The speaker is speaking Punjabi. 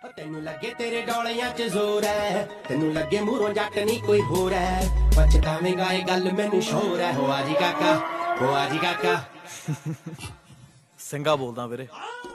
ਤੈਨੂੰ ਲੱਗੇ ਤੇਰੇ ਡੋਲਿਆਂ 'ਚ ਜ਼ੋਰ ਹੈ, ਤੈਨੂੰ ਲੱਗੇ ਮੂਹਰੋਂ ਜੱਟ ਨਹੀਂ ਕੋਈ ਹੋਰ ਹੈ, ਪਛਤਾਵੇਂਗਾ ਇਹ ਗੱਲ ਮੈਨੂੰ ਸ਼ੋਰ ਹੈ। ਹੋ ਆ ਜੀ ਕਾਕਾ, ਹੋ ਆ ਜੀ ਕਾਕਾ। ਸਿੰਘਾ ਬੋਲਦਾ ਵੀਰੇ।